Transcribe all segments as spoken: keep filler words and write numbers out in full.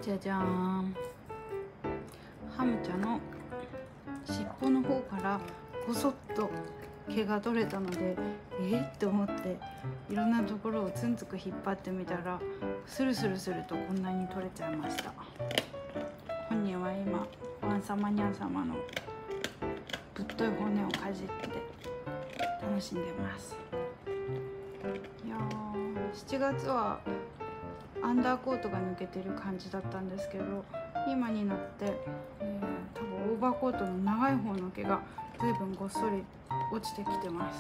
じゃじゃーん。ハムちゃんの尻尾の方からごそっと毛が取れたので、えー、って思っていろんなところをつんつく引っ張ってみたら、スルスルするとこんなに取れちゃいました。本人は今ワン様ニャン様のぶっとい骨をかじって楽しんでます。いやー、しちがつはアンダーコートが抜けてる感じだったんですけど、今になって、えー、多分オーバーコートの長い方の毛が随分ごっそり落ちてきてます。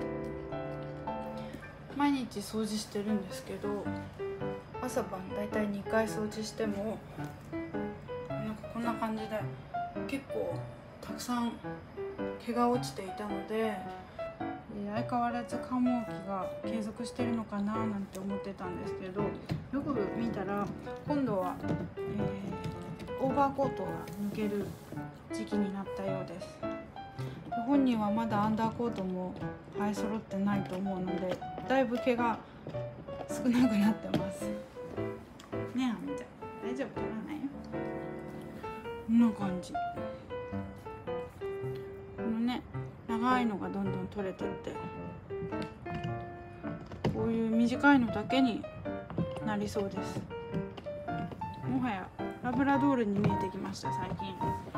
毎日掃除してるんですけど、朝晩だいたいにかい掃除してもなんかこんな感じで結構たくさん毛が落ちていたので、相変わらず寒毛期が継続してるのかななんて思ってたんですけど、よく見たら今度は、えー、オーバーコートが抜ける時期になったようです。本人はまだアンダーコートも生え揃ってないと思うので、だいぶ毛が少なくなってます。ねえ、ハムちゃん大丈夫？取らないよ。こんな感じ。このね、長いのがどんどん取れてって、こういう短いのだけになりそうです。もはやラブラドールに見えてきました最近。ね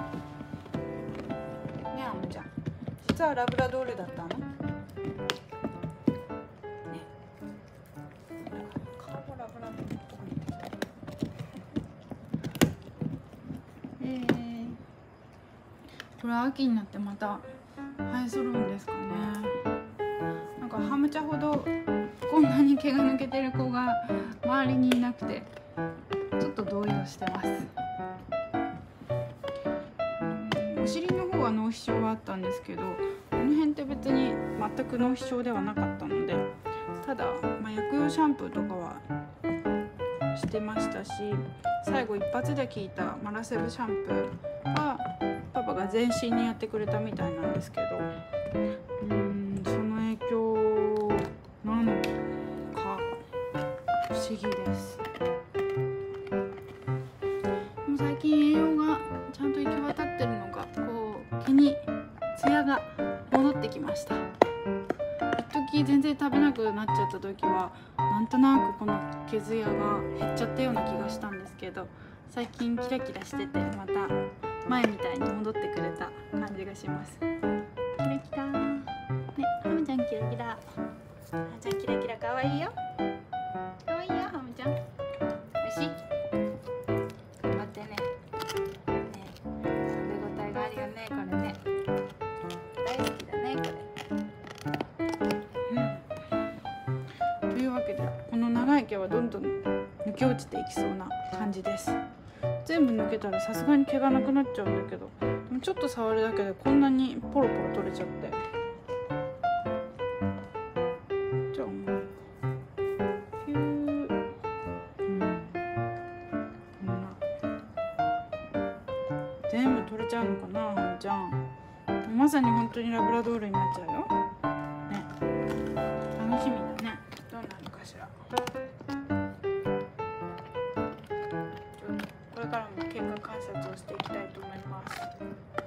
え、ハムちゃん実はラブラドールだったの？ね、顔もラブラドールっぽくなってきた。えー、これ秋になってまた生え揃うんですかね。なんかハムちゃんほどこんなに毛が抜けてる子が周りにいなくてちょっと動揺してます。お尻の方は脳皮症はあったんですけど、この辺って別に全く脳皮症ではなかったので、ただ、まあ、薬用シャンプーとかはしてましたし、最後一発で効いたマラセブシャンプーはパパが全身にやってくれたみたいなんですけど、うーんその影響なのか不思議です。でも最近栄養がちゃんと行き渡ってるのが、こう毛にツヤが戻ってきました。一時全然食べなくなっちゃった時はなんとなくこの毛ツヤが減っちゃったような気がしたんですけど、最近キラキラしててまた前みたいに戻ってくれた感じがします。キラキラーね、ハムちゃんキラキラ、ハムちゃんキラキラ、かわいいよ、かわいいよハムちゃん。おいしい？頑張ってね。ね、食べ応えがあるよねこれね。大好きだねこれ。うん、というわけで、この長い毛はどんどん抜け落ちていきそうな感じです。全部抜けたらさすがに毛がなくなっちゃうんだけど、でもちょっと触るだけでこんなにポロポロ取れちゃって、じゃあもうピュー、うん、こんな全部取れちゃうのかなハムちゃん。まさに本当にラブラドールになっちゃうよね。楽しみだね、どうなるかしら。これからも経過観察をしていきたいと思います。